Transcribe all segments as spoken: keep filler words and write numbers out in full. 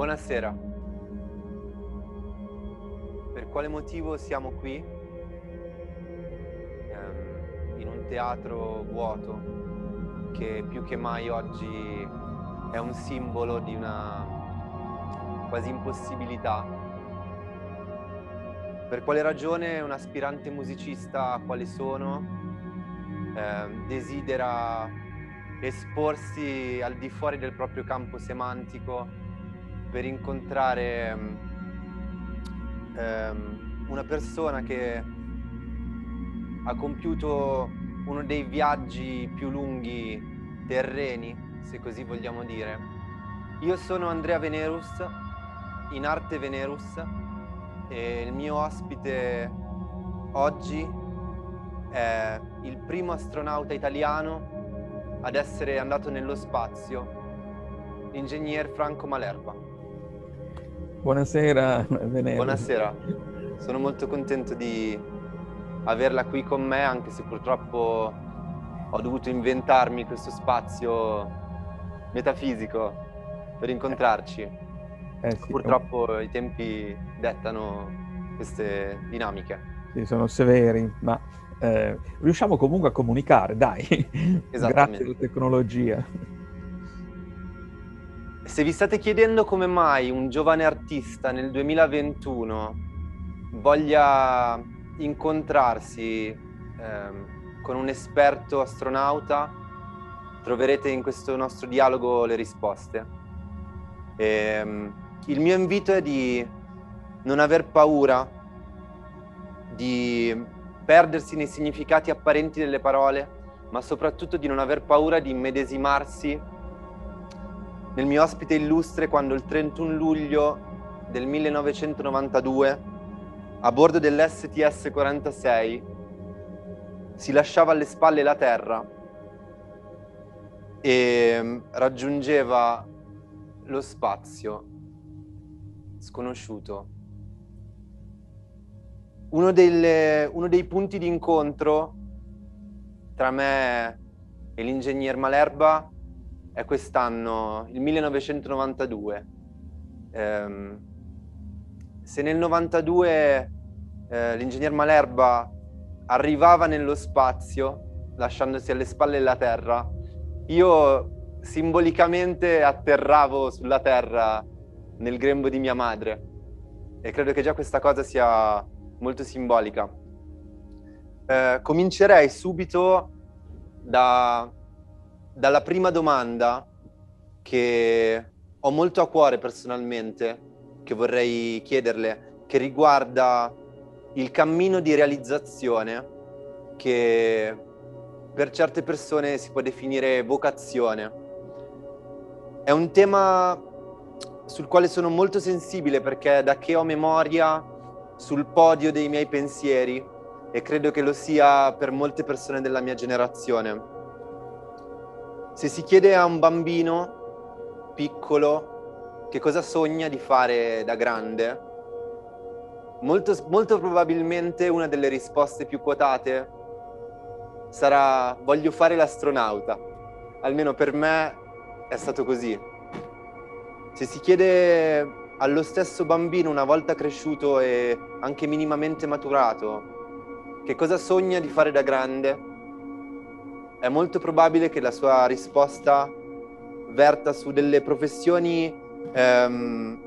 Buonasera. Per quale motivo siamo qui? Ehm, in un teatro vuoto che più che mai oggi è un simbolo di una quasi impossibilità. Per quale ragione un aspirante musicista quale sono ehm, desidera esporsi al di fuori del proprio campo semantico per incontrare um, una persona che ha compiuto uno dei viaggi più lunghi terreni, se così vogliamo dire. Io sono Andrea Venerus, in arte Venerus, e il mio ospite oggi è il primo astronauta italiano ad essere andato nello spazio, l'ingegner Franco Malerba. Buonasera, Venerus. Buonasera, sono molto contento di averla qui con me, anche se purtroppo ho dovuto inventarmi questo spazio metafisico per incontrarci. Eh sì, purtroppo i tempi dettano queste dinamiche. Sì, sono severi, ma eh, riusciamo comunque a comunicare, dai, grazie alla tecnologia. Se vi state chiedendo come mai un giovane artista nel duemilaventuno voglia incontrarsi ehm, con un esperto astronauta, troverete in questo nostro dialogo le risposte. E, il mio invito è di non aver paura, di perdersi nei significati apparenti delle parole, ma soprattutto di non aver paura di immedesimarsi nel mio ospite illustre quando il trentuno luglio del millenovecentonovantadue, a bordo dell'esse ti esse quarantasei, si lasciava alle spalle la Terra e raggiungeva lo spazio sconosciuto. Uno, delle, uno dei punti di incontro tra me e l'ingegner Malerba è quest'anno, il millenovecentonovantadue. Eh, se nel novantadue eh, l'ingegner Malerba arrivava nello spazio, lasciandosi alle spalle la Terra, io simbolicamente atterravo sulla Terra nel grembo di mia madre. E credo che già questa cosa sia molto simbolica. Eh, comincerei subito da... dalla prima domanda che ho molto a cuore personalmente, che vorrei chiederle, che riguarda il cammino di realizzazione che per certe persone si può definire vocazione. È un tema sul quale sono molto sensibile perché da che ho memoria sul podio dei miei pensieri, e credo che lo sia per molte persone della mia generazione. Se si chiede a un bambino piccolo che cosa sogna di fare da grande, molto, molto probabilmente una delle risposte più quotate sarà: voglio fare l'astronauta. Almeno per me è stato così. Se si chiede allo stesso bambino, una volta cresciuto e anche minimamente maturato, che cosa sogna di fare da grande, è molto probabile che la sua risposta verta su delle professioni ehm,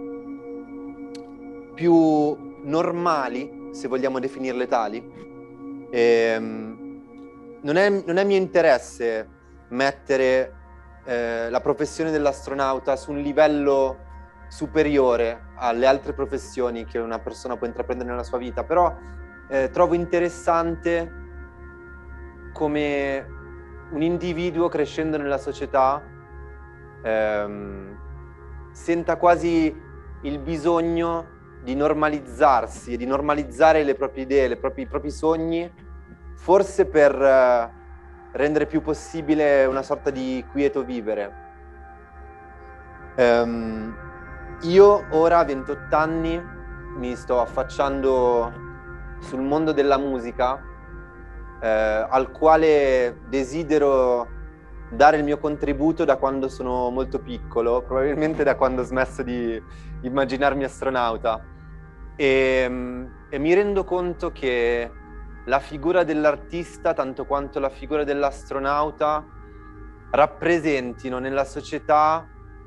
più normali, se vogliamo definirle tali. E, non è, non è mio interesse mettere eh, la professione dell'astronauta su un livello superiore alle altre professioni che una persona può intraprendere nella sua vita, però eh, trovo interessante come un individuo crescendo nella società ehm, senta quasi il bisogno di normalizzarsi e di normalizzare le proprie idee, le proprie, i propri sogni, forse per eh, rendere più possibile una sorta di quieto vivere. Um, io ora a ventotto anni mi sto affacciando sul mondo della musica, eh, al quale desidero dare il mio contributo da quando sono molto piccolo, probabilmente da quando ho smesso di immaginarmi astronauta. E, e mi rendo conto che la figura dell'artista, tanto quanto la figura dell'astronauta, rappresentino nella società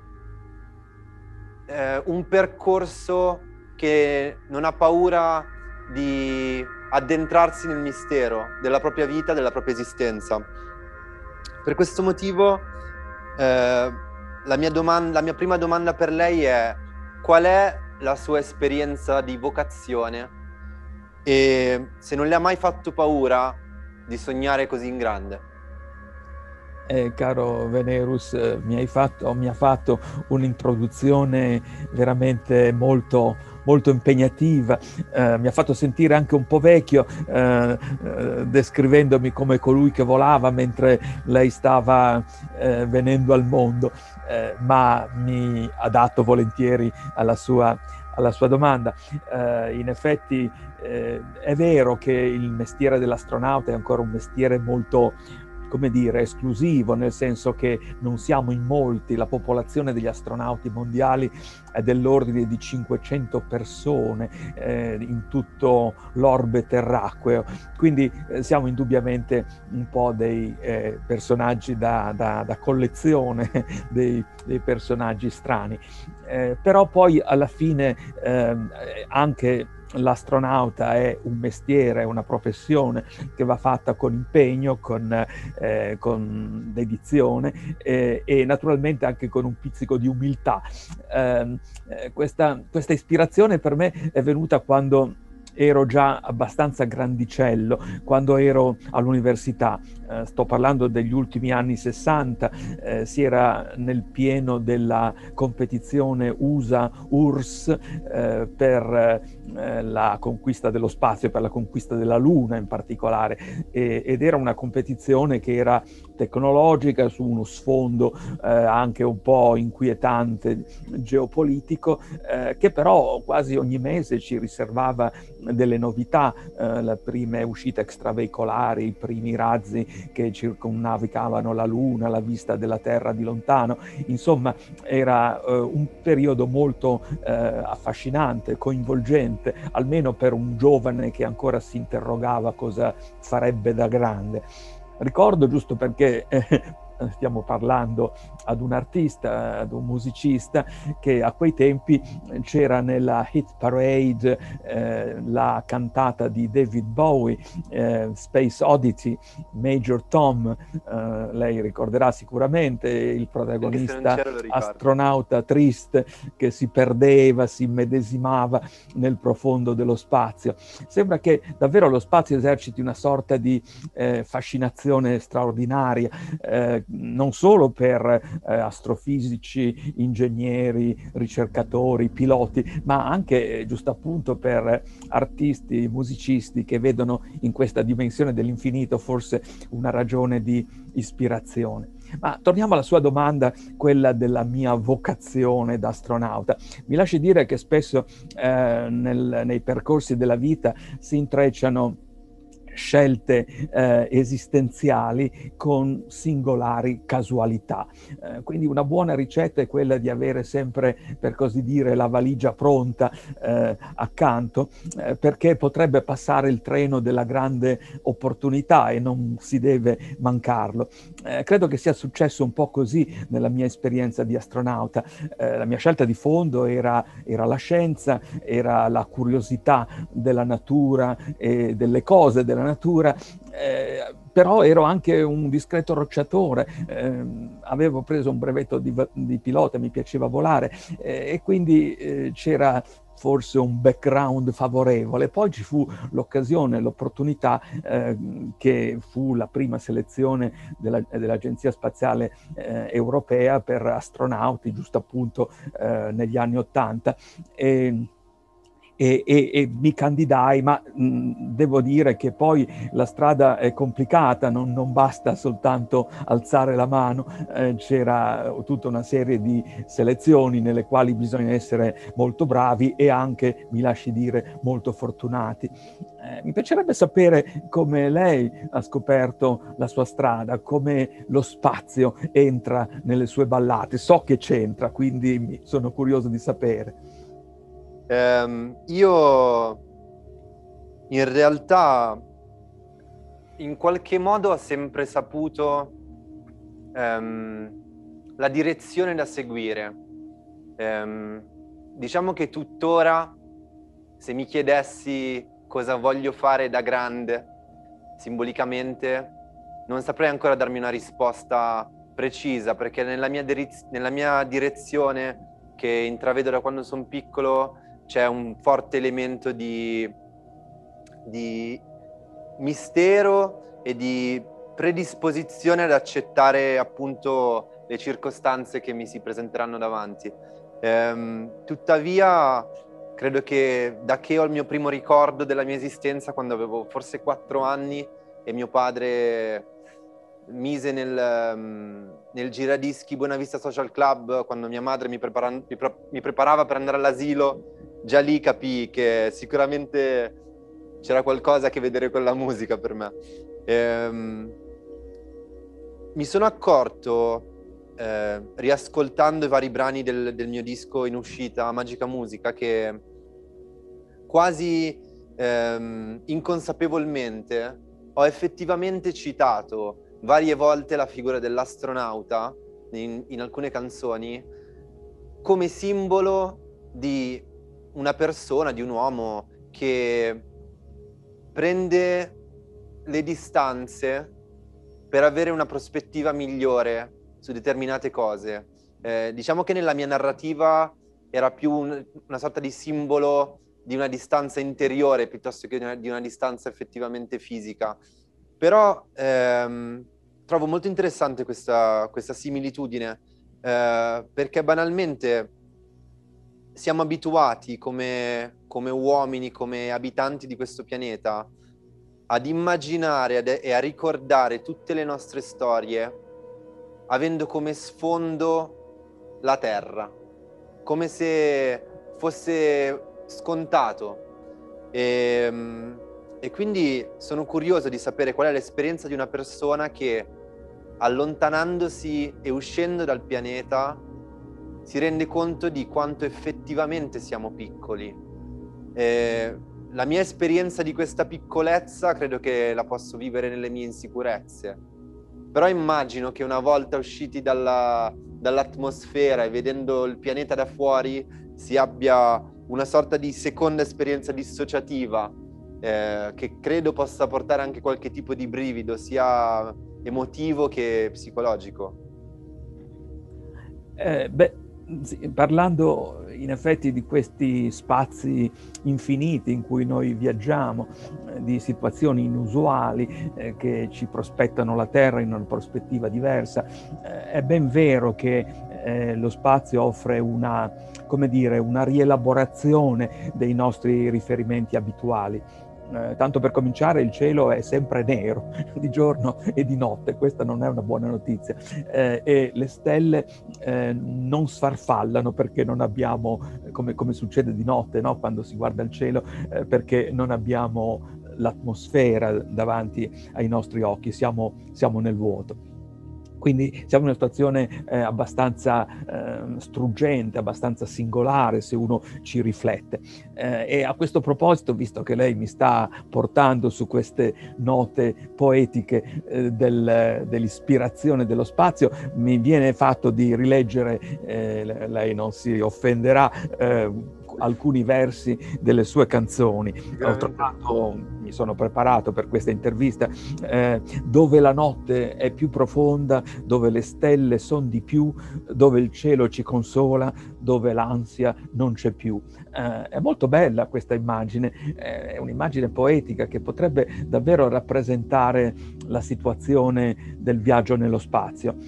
eh, un percorso che non ha paura di addentrarsi nel mistero della propria vita, della propria esistenza. Per questo motivo eh, la mia domanda, la mia prima domanda per lei è: qual è la sua esperienza di vocazione e se non le ha mai fatto paura di sognare così in grande? Eh, caro Venerus, eh, mi hai fatto, mi ha fatto un'introduzione veramente molto, molto impegnativa, eh, mi ha fatto sentire anche un po' vecchio, eh, eh, descrivendomi come colui che volava mentre lei stava eh, venendo al mondo, eh, ma mi adatto volentieri alla sua, alla sua domanda. Eh, in effetti eh, è vero che il mestiere dell'astronauta è ancora un mestiere molto, come dire, esclusivo, nel senso che non siamo in molti, la popolazione degli astronauti mondiali è dell'ordine di cinquecento persone eh, in tutto l'orbe terracqueo, quindi eh, siamo indubbiamente un po' dei eh, personaggi da, da, da collezione, dei, dei personaggi strani. Eh, però poi alla fine eh, anche l'astronauta è un mestiere, è una professione che va fatta con impegno, con, eh, con dedizione eh, e naturalmente anche con un pizzico di umiltà. Eh, questa, questa ispirazione per me è venuta quando ero già abbastanza grandicello, quando ero all'università. Eh, sto parlando degli ultimi anni sessanta, eh, si era nel pieno della competizione U S A-U R S S eh, per eh, la conquista dello spazio, per la conquista della Luna in particolare, e, ed era una competizione che era tecnologica su uno sfondo eh, anche un po' inquietante geopolitico, eh, che però quasi ogni mese ci riservava delle novità, eh, le prime uscite extraveicolari, i primi razzi che circumnavigavano la Luna, la vista della Terra di lontano. Insomma, era eh, un periodo molto eh, affascinante, coinvolgente, almeno per un giovane che ancora si interrogava cosa farebbe da grande. Ricordo, giusto perché eh, stiamo parlando ad un artista, ad un musicista, che a quei tempi c'era nella hit parade eh, la cantata di David Bowie, eh, Space Oddity, Major Tom, eh, lei ricorderà sicuramente il protagonista astronauta triste che si perdeva, si immedesimava nel profondo dello spazio. Sembra che davvero lo spazio eserciti una sorta di eh, fascinazione straordinaria, eh, non solo per eh, astrofisici, ingegneri, ricercatori, piloti, ma anche eh, giusto appunto per artisti, musicisti che vedono in questa dimensione dell'infinito forse una ragione di ispirazione. Ma torniamo alla sua domanda, quella della mia vocazione da astronauta. Mi lasci dire che spesso eh, nel, nei percorsi della vita si intrecciano scelte eh, esistenziali con singolari casualità. Eh, quindi una buona ricetta è quella di avere sempre, per così dire, la valigia pronta eh, accanto, eh, perché potrebbe passare il treno della grande opportunità e non si deve mancarlo. Eh, credo che sia successo un po' così nella mia esperienza di astronauta. Eh, la mia scelta di fondo era, era la scienza, era la curiosità della natura e delle cose della natura, eh, però ero anche un discreto rocciatore, eh, avevo preso un brevetto di, di pilota, mi piaceva volare eh, e quindi eh, c'era forse un background favorevole. Poi ci fu l'occasione, l'opportunità eh, che fu la prima selezione della, dell'Agenzia Spaziale eh, Europea per astronauti, giusto appunto eh, negli anni Ottanta. E, E, e, e mi candidai, ma mh, devo dire che poi la strada è complicata, non, non basta soltanto alzare la mano, eh, c'era tutta una serie di selezioni nelle quali bisogna essere molto bravi e anche, mi lasci dire, molto fortunati. Eh, mi piacerebbe sapere come lei ha scoperto la sua strada, come lo spazio entra nelle sue ballate. So che c'entra, quindi sono curioso di sapere. Um, io in realtà in qualche modo ho sempre saputo um, la direzione da seguire. Um, diciamo che tuttora, se mi chiedessi cosa voglio fare da grande, simbolicamente, non saprei ancora darmi una risposta precisa, perché nella mia, diriz- nella mia direzione, che intravedo da quando sono piccolo, c'è un forte elemento di, di mistero e di predisposizione ad accettare appunto le circostanze che mi si presenteranno davanti. Ehm, tuttavia, credo che da che ho il mio primo ricordo della mia esistenza, quando avevo forse quattro anni e mio padre mise nel, nel giradischi Buenavista Social Club, quando mia madre mi, prepara, mi, pre, mi preparava per andare all'asilo, già lì capii che sicuramente c'era qualcosa a che vedere con la musica per me. Ehm, mi sono accorto, eh, riascoltando i vari brani del, del mio disco in uscita, Magica Musica, che quasi ehm, inconsapevolmente ho effettivamente citato varie volte la figura dell'astronauta in, in alcune canzoni come simbolo di una persona, di un uomo che prende le distanze per avere una prospettiva migliore su determinate cose. Eh, diciamo che nella mia narrativa era più un, una sorta di simbolo di una distanza interiore piuttosto che di una, di una distanza effettivamente fisica. Però ehm, trovo molto interessante questa, questa similitudine, eh, perché banalmente siamo abituati come, come uomini, come abitanti di questo pianeta, ad immaginare ad, e a ricordare tutte le nostre storie avendo come sfondo la Terra, come se fosse scontato. E, e quindi sono curioso di sapere qual è l'esperienza di una persona che, allontanandosi e uscendo dal pianeta, si rende conto di quanto effettivamente siamo piccoli. E la mia esperienza di questa piccolezza credo che la posso vivere nelle mie insicurezze. Però immagino che una volta usciti dalla, dall'atmosfera e vedendo il pianeta da fuori si abbia una sorta di seconda esperienza dissociativa eh, che credo possa portare anche qualche tipo di brivido, sia emotivo che psicologico. Eh, beh, sì, parlando in effetti di questi spazi infiniti in cui noi viaggiamo, eh, di situazioni inusuali eh, che ci prospettano la Terra in una prospettiva diversa, eh, è ben vero che eh, lo spazio offre una, come dire, una rielaborazione dei nostri riferimenti abituali. Eh, tanto per cominciare, il cielo è sempre nero di giorno e di notte, questa non è una buona notizia, eh, e le stelle eh, non sfarfallano perché non abbiamo, come, come succede di notte, no? Quando si guarda il cielo, eh, perché non abbiamo l'atmosfera davanti ai nostri occhi, siamo, siamo nel vuoto. Quindi siamo in una situazione eh, abbastanza eh, struggente, abbastanza singolare se uno ci riflette. Eh, e a questo proposito, visto che lei mi sta portando su queste note poetiche eh, del, dell'ispirazione dello spazio, mi viene fatto di rileggere, eh, lei non si offenderà, eh, alcuni versi delle sue canzoni. Ho trovato, mi sono preparato per questa intervista, eh, dove la notte è più profonda, dove le stelle sono di più, dove il cielo ci consola, dove l'ansia non c'è più. Eh, è molto bella questa immagine, è un'immagine poetica che potrebbe davvero rappresentare la situazione del viaggio nello spazio.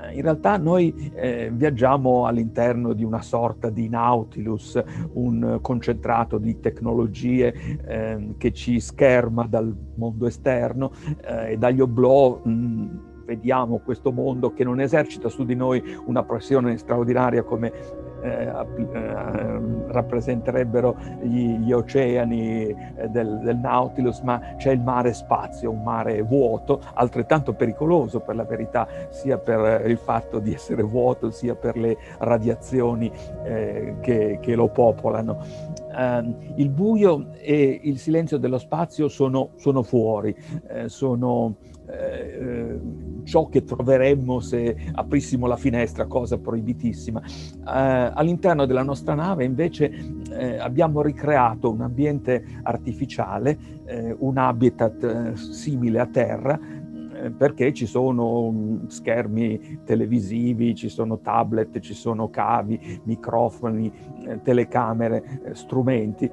In realtà noi eh, viaggiamo all'interno di una sorta di Nautilus, un concentrato di tecnologie eh, che ci scherma dal mondo esterno eh, e dagli oblò mh, vediamo questo mondo che non esercita su di noi una pressione straordinaria come eh, eh, rappresenterebbero gli, gli oceani eh, del, del Nautilus, ma c'è il mare spazio, un mare vuoto, altrettanto pericoloso per la verità, sia per il fatto di essere vuoto, sia per le radiazioni eh, che, che lo popolano. Uh, il buio e il silenzio dello spazio sono, sono fuori, eh, sono eh, ciò che troveremmo se aprissimo la finestra, cosa proibitissima. Uh, all'interno della nostra nave invece eh, abbiamo ricreato un ambiente artificiale, eh, un habitat eh, simile a terra, perché ci sono schermi televisivi, ci sono tablet, ci sono cavi, microfoni, eh, telecamere, eh, strumenti.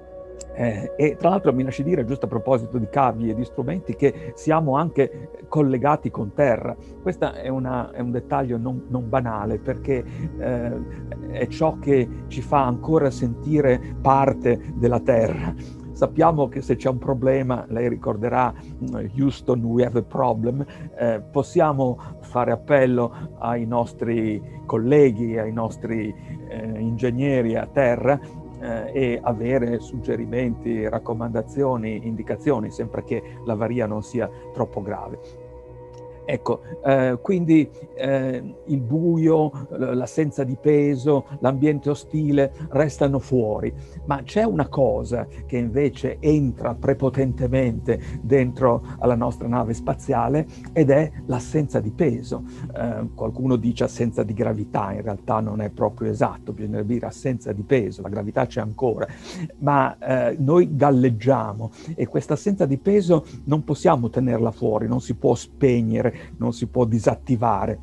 Eh, e tra l'altro mi lasci dire, giusto a proposito di cavi e di strumenti, che siamo anche collegati con terra. Questo è, una, è un dettaglio non, non banale, perché eh, è ciò che ci fa ancora sentire parte della terra. Sappiamo che se c'è un problema, lei ricorderà Houston, we have a problem, eh, possiamo fare appello ai nostri colleghi, ai nostri eh, ingegneri a terra eh, e avere suggerimenti, raccomandazioni, indicazioni, sempre che l'avaria non sia troppo grave. Ecco, eh, quindi eh, il buio, l'assenza di peso, l'ambiente ostile restano fuori, ma c'è una cosa che invece entra prepotentemente dentro alla nostra nave spaziale ed è l'assenza di peso. Eh, qualcuno dice assenza di gravità, in realtà non è proprio esatto, bisognerebbe dire assenza di peso, la gravità c'è ancora, ma eh, noi galleggiamo e questa assenza di peso non possiamo tenerla fuori, non si può spegnere, non si può disattivare.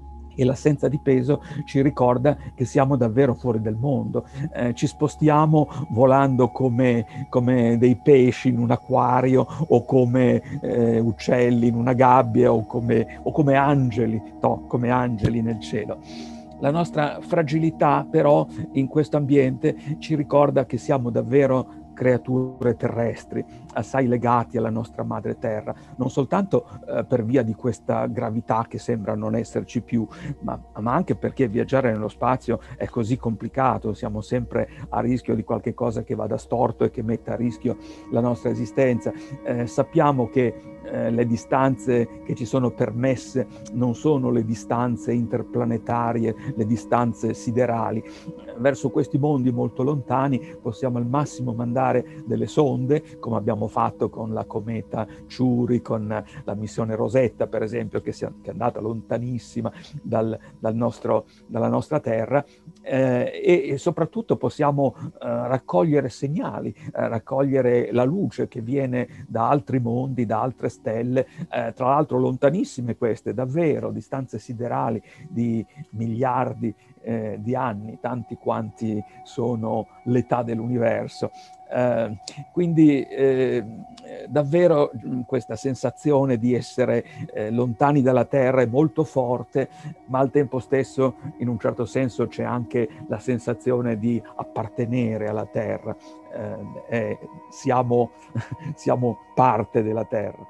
E l'assenza di peso ci ricorda che siamo davvero fuori del mondo. Eh, ci spostiamo volando come, come dei pesci in un acquario o come eh, uccelli in una gabbia o come, o come angeli, no, come angeli nel cielo. La nostra fragilità però in questo ambiente ci ricorda che siamo davvero creature terrestri, assai legati alla nostra madre terra, non soltanto eh, per via di questa gravità che sembra non esserci più, ma, ma anche perché viaggiare nello spazio è così complicato, siamo sempre a rischio di qualche cosa che vada storto e che metta a rischio la nostra esistenza. Eh, sappiamo che eh, le distanze che ci sono permesse non sono le distanze interplanetarie, le distanze siderali. Verso questi mondi molto lontani possiamo al massimo mandare delle sonde, come abbiamo fatto con la cometa Chury, con la missione Rosetta, per esempio, che, sia, che è andata lontanissima dal, dal nostro, dalla nostra Terra, eh, e, e soprattutto possiamo eh, raccogliere segnali, eh, raccogliere la luce che viene da altri mondi, da altre stelle, eh, tra l'altro lontanissime queste, davvero, distanze siderali di miliardi eh, di anni, tanti quanti sono l'età dell'universo. Eh, quindi eh, davvero questa sensazione di essere eh, lontani dalla Terra è molto forte, ma al tempo stesso in un certo senso c'è anche la sensazione di appartenere alla Terra, eh, eh, siamo, siamo parte della Terra.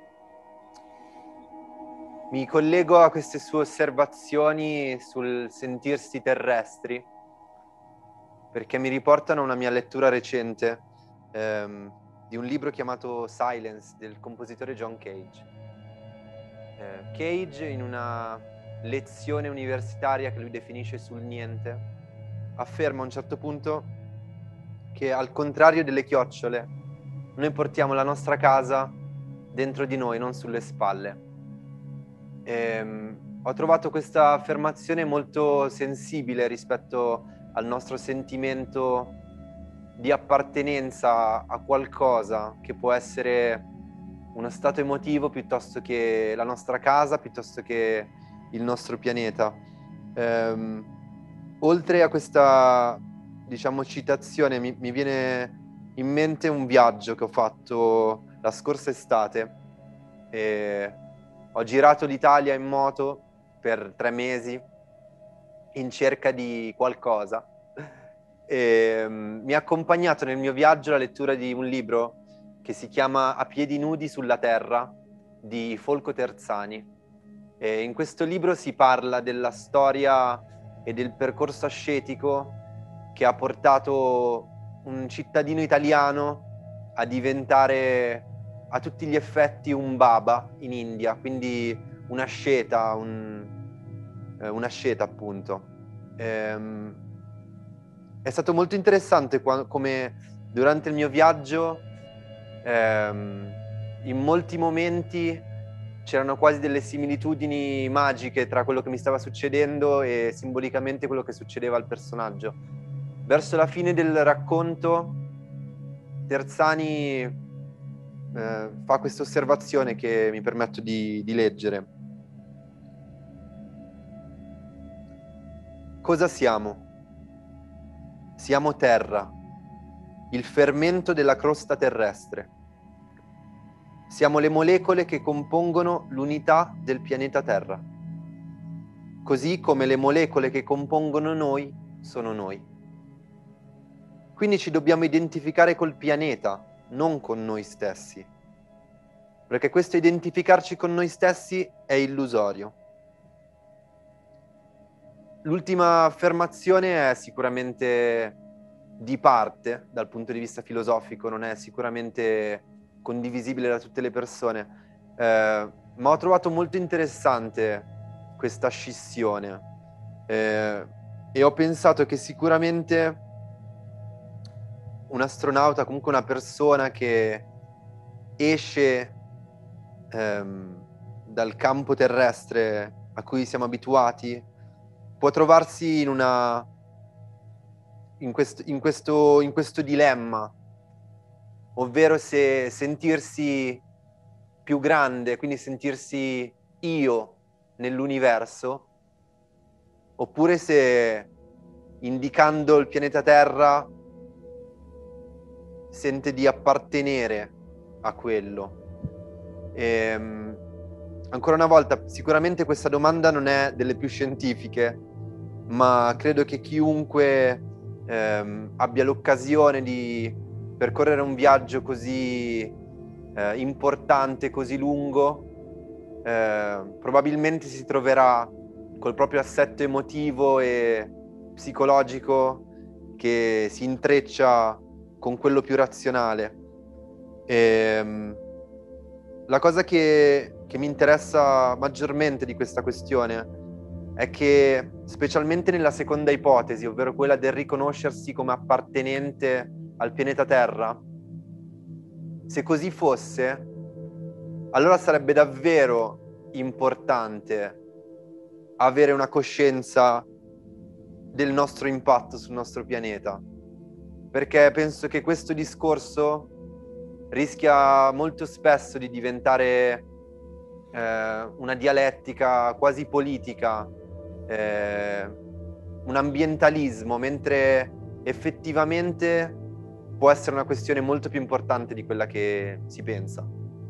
Mi collego a queste sue osservazioni sul sentirsi terrestri, perché mi riportano a una mia lettura recente ehm, di un libro chiamato Silence del compositore John Cage. Eh, Cage, in una lezione universitaria che lui definisce sul niente, afferma a un certo punto che al contrario delle chiocciole, noi portiamo la nostra casa dentro di noi, non sulle spalle. E, ho trovato questa affermazione molto sensibile rispetto al nostro sentimento di appartenenza a qualcosa che può essere uno stato emotivo piuttosto che la nostra casa, piuttosto che il nostro pianeta. Ehm, oltre a questa, diciamo, citazione, mi, mi viene in mente un viaggio che ho fatto la scorsa estate. E ho girato l'Italia in moto per tre mesi in cerca di qualcosa. E, um, mi ha accompagnato nel mio viaggio la lettura di un libro che si chiama A piedi nudi sulla terra di Folco Terzani. E in questo libro si parla della storia e del percorso ascetico che ha portato un cittadino italiano a diventare a tutti gli effetti un Baba in India, quindi una asceta, un, eh, una asceta appunto. Ehm, è stato molto interessante qua, come durante il mio viaggio ehm, in molti momenti c'erano quasi delle similitudini magiche tra quello che mi stava succedendo e simbolicamente quello che succedeva al personaggio. Verso la fine del racconto Terzani eh, fa questa osservazione che mi permetto di, di leggere. Cosa siamo? Siamo terra, il fermento della crosta terrestre. Siamo le molecole che compongono l'unità del pianeta Terra, così come le molecole che compongono noi sono noi. Quindi ci dobbiamo identificare col pianeta, non con noi stessi, perché questo identificarci con noi stessi è illusorio. L'ultima affermazione è sicuramente di parte dal punto di vista filosofico, non è sicuramente condivisibile da tutte le persone, eh, ma ho trovato molto interessante questa scissione eh, e ho pensato che sicuramente un astronauta, comunque una persona che esce ehm, dal campo terrestre a cui siamo abituati, può trovarsi in una in questo, in questo, in questo dilemma, ovvero se sentirsi più grande, quindi sentirsi io nell'universo, oppure se indicando il pianeta Terra sente di appartenere a quello. E, ancora una volta, sicuramente questa domanda non è delle più scientifiche, ma credo che chiunque ehm, abbia l'occasione di percorrere un viaggio così eh, importante, così lungo, eh, probabilmente si troverà col proprio assetto emotivo e psicologico che si intreccia con quello più razionale. E, la cosa che, che mi interessa maggiormente di questa questione è che, specialmente nella seconda ipotesi, ovvero quella del riconoscersi come appartenente al pianeta Terra, se così fosse, allora sarebbe davvero importante avere una coscienza del nostro impatto sul nostro pianeta, perché penso che questo discorso rischia molto spesso di diventare eh, una dialettica quasi politica, eh, un ambientalismo, mentre effettivamente può essere una questione molto più importante di quella che si pensa.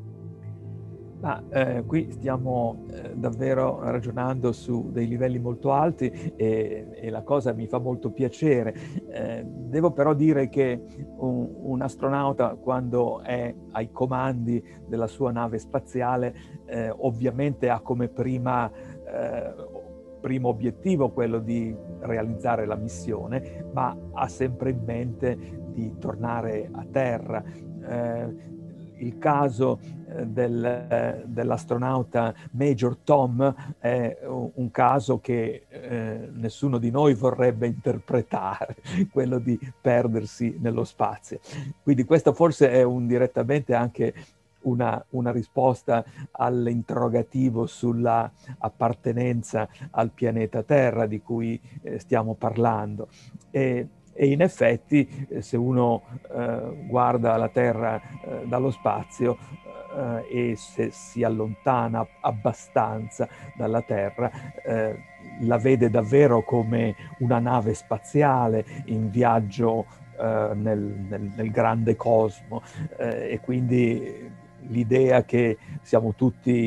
Ma eh, qui stiamo eh, davvero ragionando su dei livelli molto alti e, e la cosa mi fa molto piacere. Eh, devo però dire che un, un astronauta, quando è ai comandi della sua nave spaziale, eh, ovviamente ha come prima, eh, primo obiettivo quello di realizzare la missione, ma ha sempre in mente di tornare a terra. Eh, il caso Del, dell'astronauta Major Tom è un caso che eh, nessuno di noi vorrebbe interpretare, quello di perdersi nello spazio. Quindi questa forse è un, direttamente anche una, una risposta all'interrogativo sulla appartenenza al pianeta Terra di cui eh, stiamo parlando. E, E in effetti, se uno eh, guarda la Terra eh, dallo spazio eh, e se si allontana abbastanza dalla Terra, eh, la vede davvero come una nave spaziale in viaggio eh, nel, nel, nel grande cosmo, eh, e quindi l'idea che siamo tutti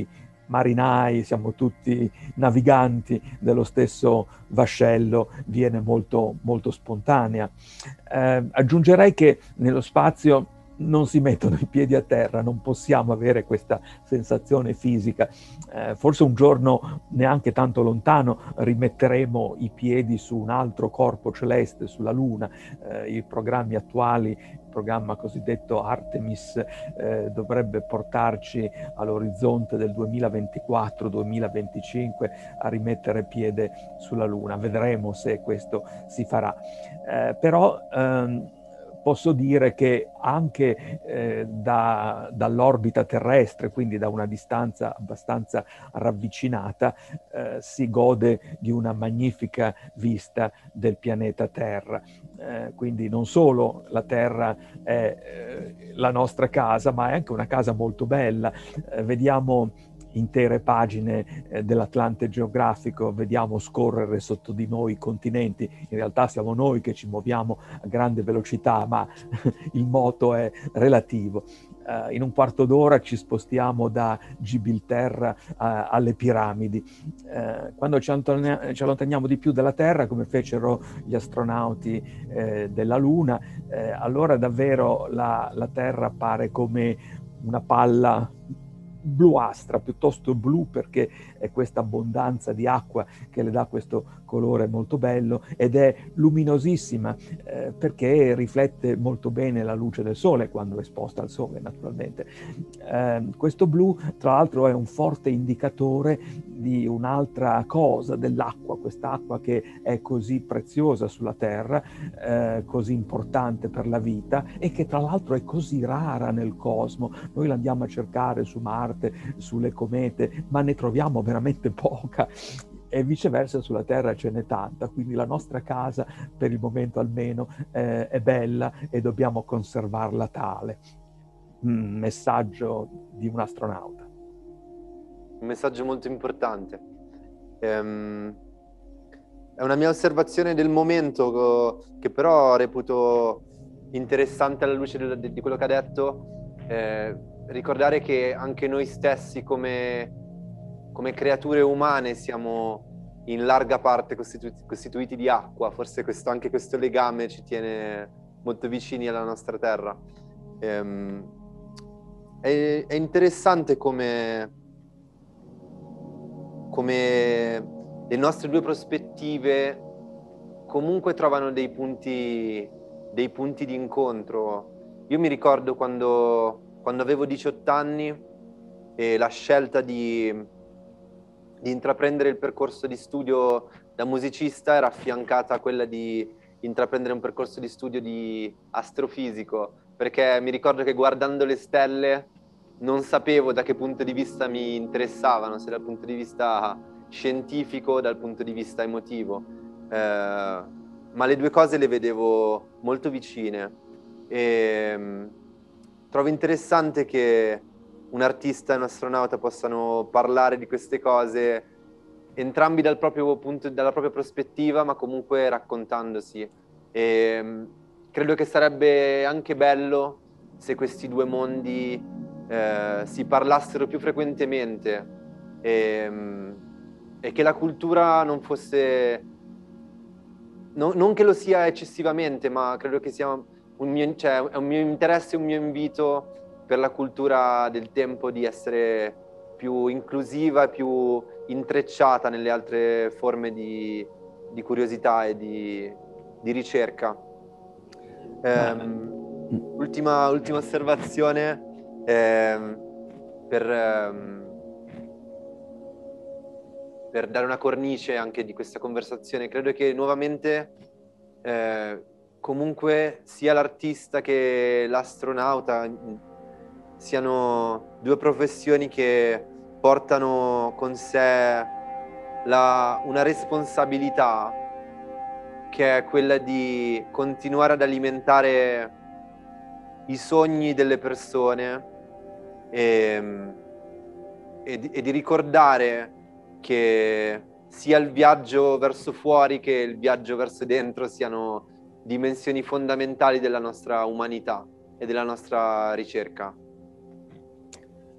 marinai, siamo tutti naviganti dello stesso vascello, viene molto, molto spontanea. Eh, aggiungerei che nello spazio non si mettono i piedi a terra, non possiamo avere questa sensazione fisica. Eh, forse un giorno, neanche tanto lontano, rimetteremo i piedi su un altro corpo celeste, sulla Luna. Eh, i programmi attuali, il programma cosiddetto Artemis, eh, dovrebbe portarci all'orizzonte del duemilaventiquattro duemilaventicinque a rimettere piede sulla Luna. Vedremo se questo si farà. Eh, però ehm, posso dire che anche eh, da, dall'orbita terrestre, quindi da una distanza abbastanza ravvicinata, eh, si gode di una magnifica vista del pianeta Terra. Eh, quindi non solo la Terra è eh, la nostra casa, ma è anche una casa molto bella. Eh, vediamo intere pagine eh, dell'Atlante geografico, vediamo scorrere sotto di noi i continenti. In realtà siamo noi che ci muoviamo a grande velocità, ma il moto è relativo. Uh, in un quarto d'ora ci spostiamo da Gibilterra uh, alle piramidi. Uh, quando ci, ci allontaniamo di più dalla Terra, come fecero gli astronauti eh, della Luna, eh, allora davvero la, la Terra appare come una palla bluastra, piuttosto blu, perché è questa abbondanza di acqua che le dà questo colore molto bello, ed è luminosissima eh, perché riflette molto bene la luce del sole quando è esposta al sole, naturalmente. Eh, questo blu, tra l'altro, è un forte indicatore di un'altra cosa, dell'acqua, quest'acqua che è così preziosa sulla Terra, eh, così importante per la vita, e che tra l'altro è così rara nel cosmo. Noi la andiamo a cercare su Marte, sulle comete, ma ne troviamo veramente poca, e viceversa sulla Terra ce n'è tanta. Quindi la nostra casa, per il momento almeno, eh, è bella e dobbiamo conservarla tale. Un messaggio di un astronauta. Un messaggio molto importante. Ehm, è una mia osservazione del momento, che però reputo interessante alla luce di, di quello che ha detto. Eh, ricordare che anche noi stessi come, come creature umane siamo in larga parte costituiti, costituiti di acqua. Forse questo, anche questo legame ci tiene molto vicini alla nostra terra. Ehm, è, è interessante come, come le nostre due prospettive comunque trovano dei punti, dei punti di incontro. Io mi ricordo quando quando avevo diciotto anni e la scelta di, di intraprendere il percorso di studio da musicista era affiancata a quella di intraprendere un percorso di studio di astrofisico, perché mi ricordo che guardando le stelle non sapevo da che punto di vista mi interessavano, se dal punto di vista scientifico o dal punto di vista emotivo, eh, ma le due cose le vedevo molto vicine. E trovo interessante che un artista e un astronauta possano parlare di queste cose entrambi dal proprio punto, dalla propria prospettiva, ma comunque raccontandosi. E credo che sarebbe anche bello se questi due mondi eh, si parlassero più frequentemente, e, e che la cultura non fosse, no, non che lo sia eccessivamente, ma credo che sia un mio, cioè, è un mio interesse, un mio invito per la cultura del tempo di essere più inclusiva e più intrecciata nelle altre forme di, di curiosità e di, di ricerca. Um, ultima, ultima osservazione ehm, per, ehm, per dare una cornice anche di questa conversazione. Credo che nuovamente eh, comunque sia l'artista che l'astronauta siano due professioni che portano con sé la, una responsabilità, che è quella di continuare ad alimentare i sogni delle persone e, e, di, e di ricordare che sia il viaggio verso fuori che il viaggio verso dentro siano dimensioni fondamentali della nostra umanità e della nostra ricerca.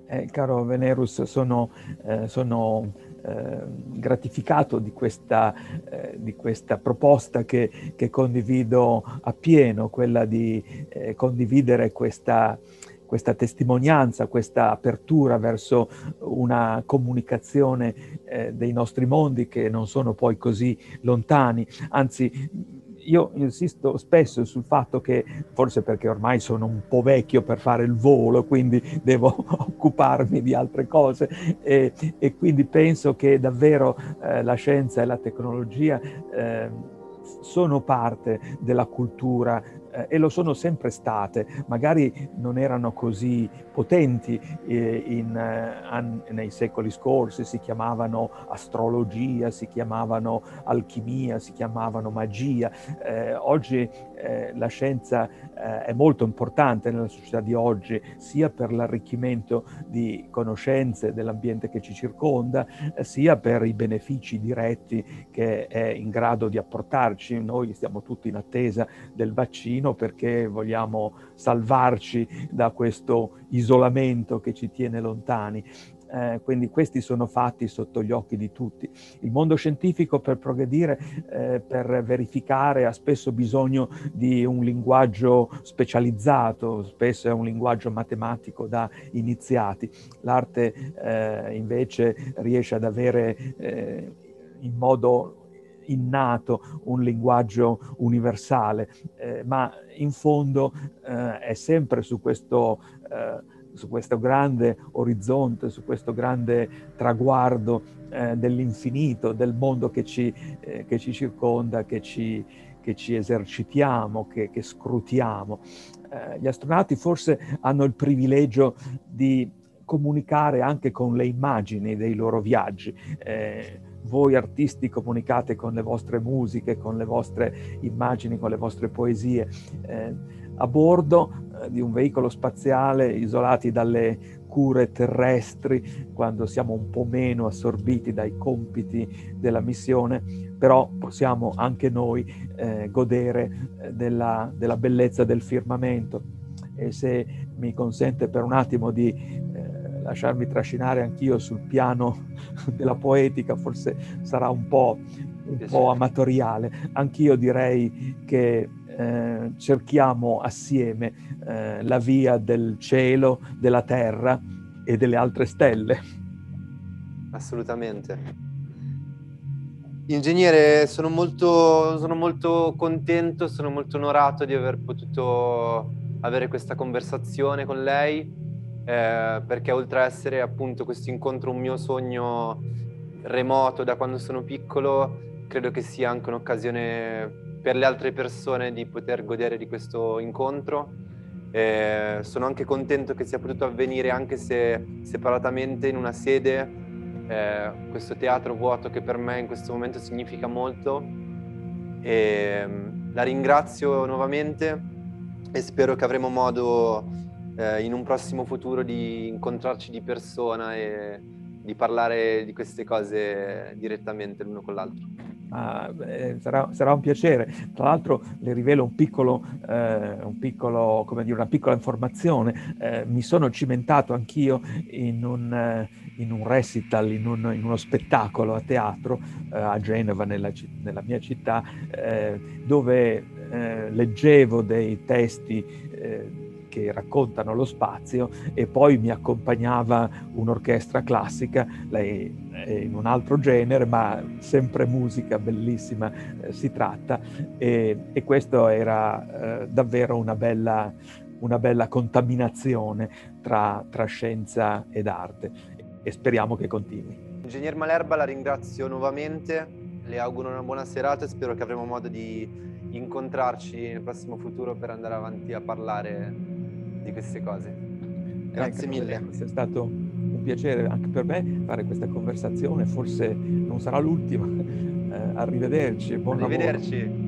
Eh, caro Venerus, sono, eh, sono eh, gratificato di questa, eh, di questa proposta che, che condivido appieno, quella di eh, condividere questa, questa testimonianza, questa apertura verso una comunicazione eh, dei nostri mondi che non sono poi così lontani. Anzi, io insisto spesso sul fatto che, forse perché ormai sono un po' vecchio per fare il volo, quindi devo occuparmi di altre cose, e, e quindi penso che davvero eh, la scienza e la tecnologia eh, sono parte della cultura eh, e lo sono sempre state. Magari non erano così potenti eh, in, eh, an, nei secoli scorsi, si chiamavano astrologia, si chiamavano alchimia, si chiamavano magia. Eh, oggi eh, la scienza eh, è molto importante nella società di oggi, sia per l'arricchimento di conoscenze dell'ambiente che ci circonda, eh, sia per i benefici diretti che è in grado di apportarci. Noi stiamo tutti in attesa del vaccino perché vogliamo salvarci da questo isolamento che ci tiene lontani. Eh, quindi questi sono fatti sotto gli occhi di tutti. Il mondo scientifico, per progredire, eh, per verificare, ha spesso bisogno di un linguaggio specializzato, spesso è un linguaggio matematico da iniziati. L'arte eh, invece riesce ad avere eh, in modo innato un linguaggio universale, eh, ma in fondo eh, è sempre su questo eh, su questo grande orizzonte, su questo grande traguardo eh, dell'infinito, del mondo che ci, eh, che ci circonda, che ci, che ci esercitiamo, che, che scrutiamo. Eh, gli astronauti forse hanno il privilegio di comunicare anche con le immagini dei loro viaggi. Eh, voi artisti comunicate con le vostre musiche, con le vostre immagini, con le vostre poesie. Eh, a bordo eh, di un veicolo spaziale, isolati dalle cure terrestri, quando siamo un po' meno assorbiti dai compiti della missione, però possiamo anche noi eh, godere eh, della, della bellezza del firmamento. E se mi consente per un attimo di eh, lasciarmi trascinare anch'io sul piano della poetica, forse sarà un po', un po' amatoriale, anch'io direi che eh, cerchiamo assieme eh, la via del cielo, della terra e delle altre stelle. Assolutamente. Ingegnere, sono molto, sono molto contento, sono molto onorato di aver potuto avere questa conversazione con lei, eh, perché oltre a essere appunto questo incontro un mio sogno remoto da quando sono piccolo, credo che sia anche un'occasione per le altre persone di poter godere di questo incontro. Eh, sono anche contento che sia potuto avvenire, anche se separatamente, in una sede, eh, questo teatro vuoto che per me in questo momento significa molto. E, um, la ringrazio nuovamente e spero che avremo modo eh, in un prossimo futuro di incontrarci di persona e di parlare di queste cose direttamente l'uno con l'altro. Ah, beh, sarà, sarà un piacere. Tra l'altro le rivelo un piccolo, eh, un piccolo, come dire, una piccola informazione. Eh, mi sono cimentato anch'io in un, eh, in un recital, in, un, in uno spettacolo a teatro eh, a Genova, nella, nella mia città, eh, dove eh, leggevo dei testi eh, che raccontano lo spazio e poi mi accompagnava un'orchestra classica, lei è in un altro genere, ma sempre musica bellissima eh, si tratta, e, e questo era eh, davvero una bella, una bella contaminazione tra, tra scienza ed arte, e speriamo che continui. Ingegner Malerba, la ringrazio nuovamente, le auguro una buona serata e spero che avremo modo di incontrarci nel prossimo futuro per andare avanti a parlare di queste cose. Grazie eh, mille. È stato un piacere anche per me fare questa conversazione, forse non sarà l'ultima. Eh, arrivederci, buon Arrivederci. lavoro.